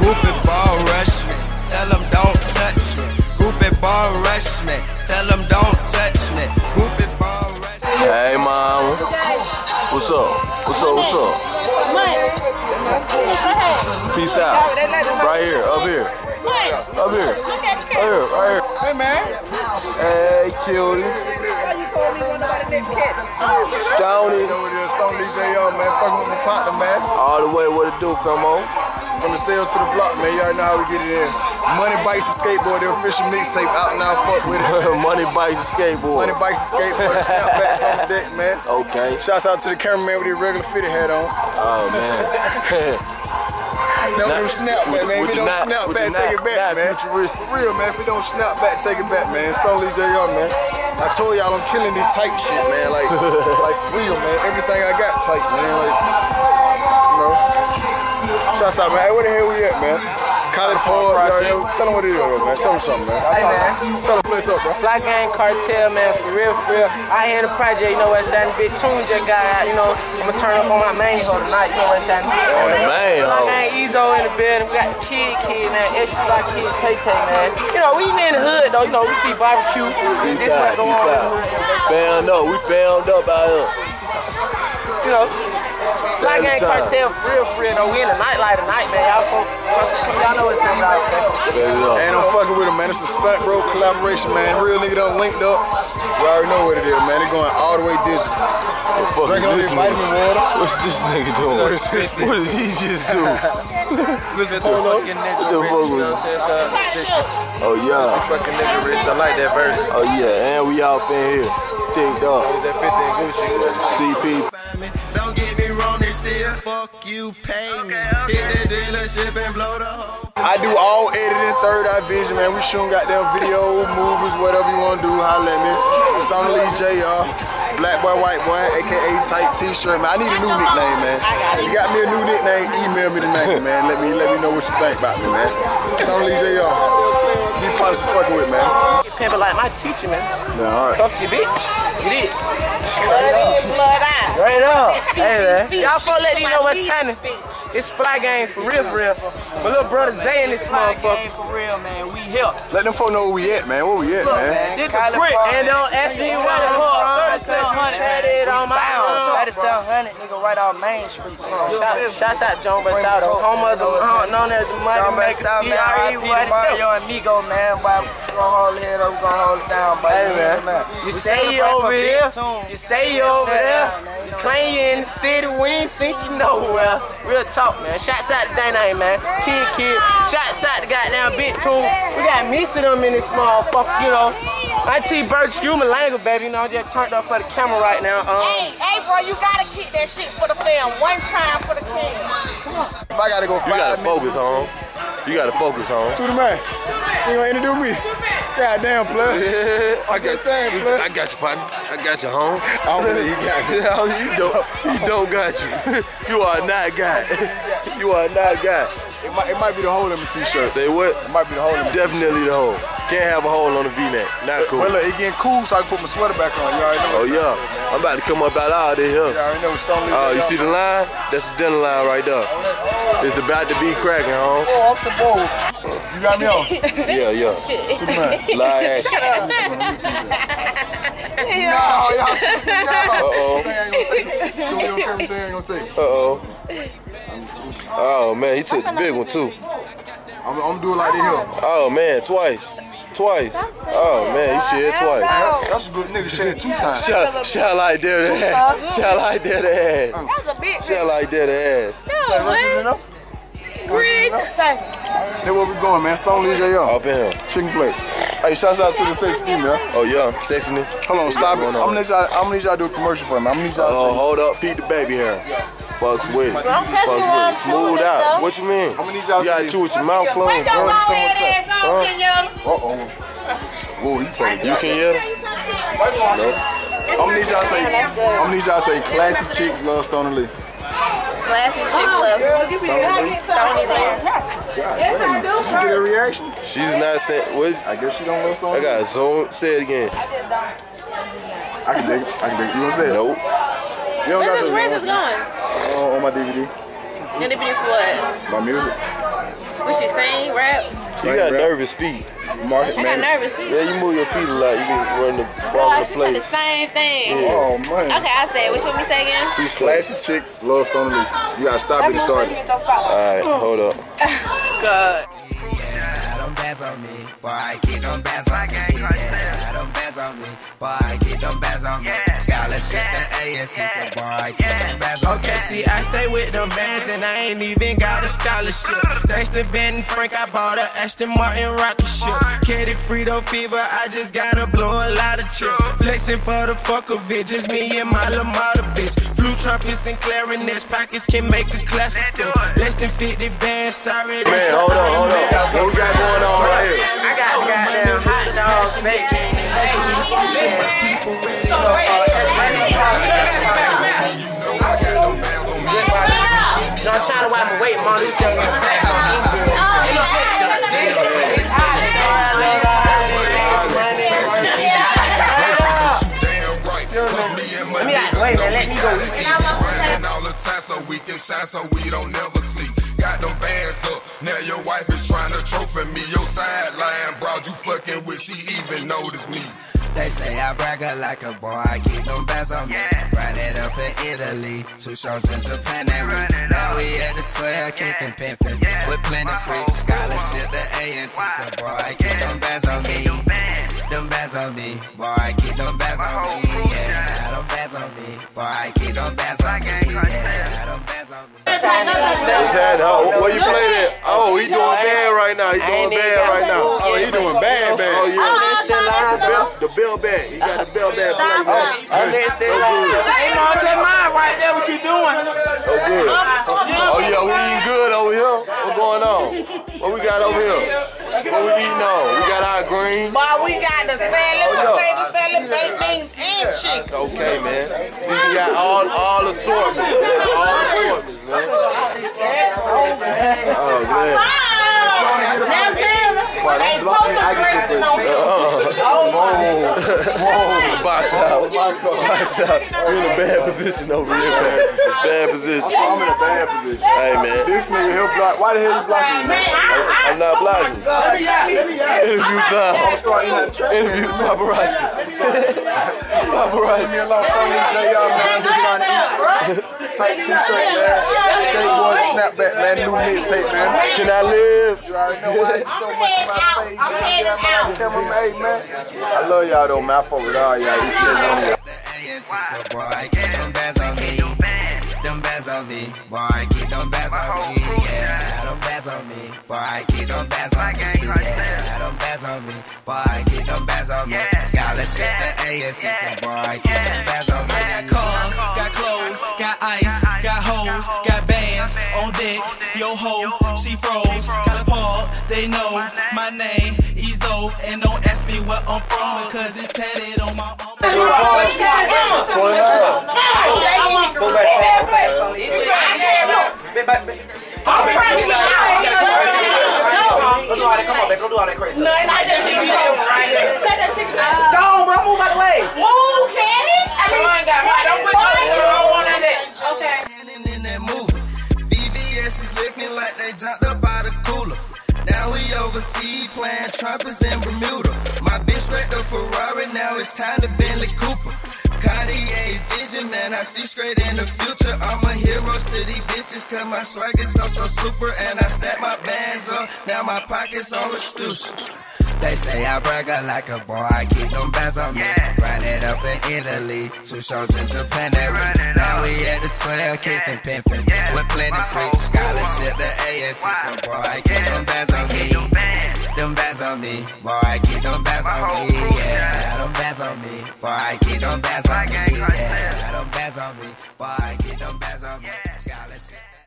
Groupie ball rush me, tell them don't touch me. Groupie ball rush me, tell them don't touch me. Groupie ball rush me. Hey, mom. What's up? What's up? What's up? Peace out. Right here, up here. Up here. Right here, right here. Hey, man. Hey, cutie. How you told me one about a next cat? Stoney. Stone DJ, man. Fucking with my partner, man. All the way, what it do? Come on. From the sales to the block, man. You already know how we get it in. Money Bikes and Skateboard, the official mixtape out now. Fuck with it. Money Bikes and Skateboard. Money Bikes and Skateboard. Snapbacks on the deck, man. Okay. Shouts out to the cameraman with his regular fitted hat on. Oh, man. No, snap back, man. If we don't snap back, take it back, man. For real, man. If we don't snap back, take it back, man. Stone Lee JR, man. I told y'all I'm killing this tight shit, man. Like real, man. Everything I got tight, man. Like, you know. Shouts out, man. Hey, where the hell we at, man? College Park, tell them what it is, man. Tell them something, man. Hey, man. Tell them place up, bro. Fly Gang Cartel, man, for real, for real. I hear the project, you know what's that? Big Tune just got out, you know. I'm gonna turn up on my main hoe tonight, you know what's that? On the main hoe. Fly Gang Ezo in the building. We got the kid, man. Extra Fly Kid, Tay, man. You know, we in the hood, though. You know, we see barbecue. East side, east side. Found up, we found up out here. You know. Fly Gang Cartel, for real, though. We in the nightlight tonight, man. Y'all know what's up out there. And I'm fucking with him, man. It's a stunt, bro. Collaboration, man. Real nigga done linked up. You already know what it is, man. They going all the way digital. Drinking on this vitamin water. What's this nigga doing? What is this? What did he just do? Listen, Polo. What the fuck was it? Oh, yeah. Fucking nigga rich. I like that verse. Oh, yeah. And we all in here. Picked up. That 50 Gucci. CP. Don't get me wrong, they still fuck you, pay me. Hit that dealership and blow the hole. I do all editing, third eye vision, man. We shooting goddamn video, movies, whatever you want to do, holla at me. Stone Lee JR, Black Boy, White Boy, aka Tight T-shirt, man. I need a new nickname, man. If you got me a new nickname, email me the name, man. Let me know what you think about me, man. Stone Lee JR. You probably some fucking with, man. Pimpin' like my teacher, man. Yeah, all right. Cuff your bitch. Get it. Blood in, blood out. Right up. Hey, man. Y'all folks let you know what's happening. It's Fly Gang for real, for real. My little brother Zay in this motherfucker. For real, man. We here. Let them folk know where we at, man. Where we at, man? Did the brick. And don't ask me what it was. 3700. Had it on my own. 3700, nigga, right off Main Street. Shouts out John Basado. Home of the known as the money maker. CRE, Mario and Migo, man. But we gon' hold it up, we gon' hold it down, buddy. Hey, man. You say you over here. You say you over there. You claim you in the city. We ain't seen you nowhere. Real talk, man. Shouts out to Dana, man. Kid. Shouts out to goddamn Big Tune. We got mix of them in this motherfucker, you know. IT Berg, excuse my language, baby. You know, I just turned up for the camera right now. Hey, bro, you gotta kick that shit for the fam. One time for the king. If I gotta go 5 minutes. You gotta focus, home. You gotta focus, home. To the man. You gonna introduce me? Goddamn, plug. I just saying, plug. I got you, partner. I got you, home. I don't believe you got me. You don't got you. You are not God. You are not God. It might be the hole in my t-shirt. Say what? It might be the hole in my Definitely the hole. Can't have a hole on the V-neck. Not cool. Well, look, it getting cool, so I can put my sweater back on. You already know. Oh, yeah. I'm about to come up out of there. You already know. Oh, you see the line? That's the dinner line right there. It's about to be cracking, home. Oh, I'm so bold. You got me on? Yeah. Superman. Live action. No, y'all see me now. Uh-oh. Everything ain't gonna take. Uh-oh. Oh, man, he took the big one, too. I'm gonna do it like this here. Oh, man, twice. Oh, man, he shared twice. That's a good nigga, shared 2 times. Shot like there to ass. Shot like there to ass. That was a big Shot like there to ass. Here where we going, man. Stone Lee JR. Up in here. Chicken plate. Hey, shouts out to the sexy female. Oh, yeah, sexiness. Hold on, stop it. I'm gonna need y'all to do a commercial for me. I'm gonna need y'all to hold up, Pete the baby hair. Fucks with it. Smooth out. What you mean? I'm gonna need y'all to you gotta chew with your mouth closed, bro. Whoa, he's funny. You can yell? No. I'm gonna need y'all to say classy chicks love Stone Lee. Classy chicks love Stony Lee. Yes, I do. She get a reaction? She's not saying. What? I guess she don't love Stone Lee. I got zone. Say it again. I can dig it. You wanna say it? Nope. Where's this going? On my DVD. Your DVD for what? My music. What she sing, rap? You got nervous feet. I got nervous feet. Yeah, you move your feet a lot. You be running the ball in the She said place. the same thing. Yeah. Oh, man. Okay, I said, what you want me to say again? Two Classy chicks, love Stone Lee. You gotta stop it and start it. Alright, hold up. God. Them bands on me, boy, I keep them bands on me. Yeah, them bands on me, boy, I keep them bands on me. Scholarship to A&T, boy, I keep them bands on me. Okay, see, I stay with them bands and I ain't even got a scholarship. Thanks to Ben and Frank, I bought a Aston Martin rocket ship. Kitty Frito fever, I just gotta blow a lot of chips. Flexing for the fuck of it, just me and my Lamada bitch. Flute trumpets and clarinets, pockets can make a classic. Less than 50 bands, sorry. Man, hold on. What we got going on right here? I got goddamn hot dogs, bacon, I'm trying to wipe my weight, man. This young wait, man, let me go. All the time so we can shine, so we don't never sleep. Got them bands up, now your wife is trying to trophy me. Your sideline broad you fucking with, she even noticed me. They say I brag like a boy, I keep them bands on me. Run it up in Italy, 2 shows in Japan and now we at the 12, kicking pimpin'. With plenty free scholarship to A&T, boy, I keep them bands on me. Them bands on me, boy, I keep them bands on me. Yeah, them bands on me, boy, I keep them bands on me. Yeah, them bands on me. What's happening? Where you play that? Oh, he doing bad right now. He doing bad right now. Oh, he doing bad. Oh, yeah. The bell bag. He got the bell bag play, man. Hey, man, that's mine right there. What you doing? So good. Oh, yeah, we eating good over here. What's going on? What we got over here? What we eating on? We got our greens. Boy, we got the salad, potato salad, baked beans, and chicken. Okay, man. See, we got all assortments. All assortments, man. Oh, man. Box out. We're in a bad position over here, man. Bad position. I'm in a bad position. Hey, man. This nigga, he'll block. Why the hell you blocking me? I'm not blocking. Interview time. I'm starting that track. Interview the paparazzi. Paparazzi. Me and Lost Stone Lee JR, man. We're trying to eat. Tight t-shirt, man. Skateboard, snapback, man. New mixtape, man. Can I live? You already know why so much in my face, man. I love y'all though, man. I fuck with all y'all. This shit on Boy, I keep them bands on me. Them bands on me. Boy, I keep them bands on me. Yeah, them bands on me. Boy, I keep them bands on me. Yeah, them bands on me. Boy, I keep them bands on me. Scholarship to A&T. Boy, I keep them bands on me. Got cars, got clothes, got ice, got hoes, got bands on deck. Yo ho, she froze. Kinda Paul, they know my name, Ezo, and don't ask me where I'm from because it's tatted on my arm. Come on, baby, don't do all that crazy stuff. No, it's not just you right here. Go on, bro, move out the way. Move, Kenny. Don't put no on that. Okay. In that movie, BVS is looking like they jumped up out of cooler. Now we overseas playing trumpets in Bermuda. My bitch wrecked a Ferrari, now it's time to Bentley Cooper. Cartier vision, man, I see straight in the future. I'm a hero to these bitches, cause my swag is so super. And I stack my bands up, now my pockets on restitution. They say I brag like a boy, I keep them bands on me. Run it up in Italy, 2 shows in Japan and now we at the 12, kicking pimpin'. With plenty free scholarship to A&T. Boy, I keep them bands on me. Them bands on me, boy, I keep them bands on me. Yeah, them bands on me, boy, I keep them bands on me. Yeah, them bands on me, boy, I keep them bands on me. Scholarship.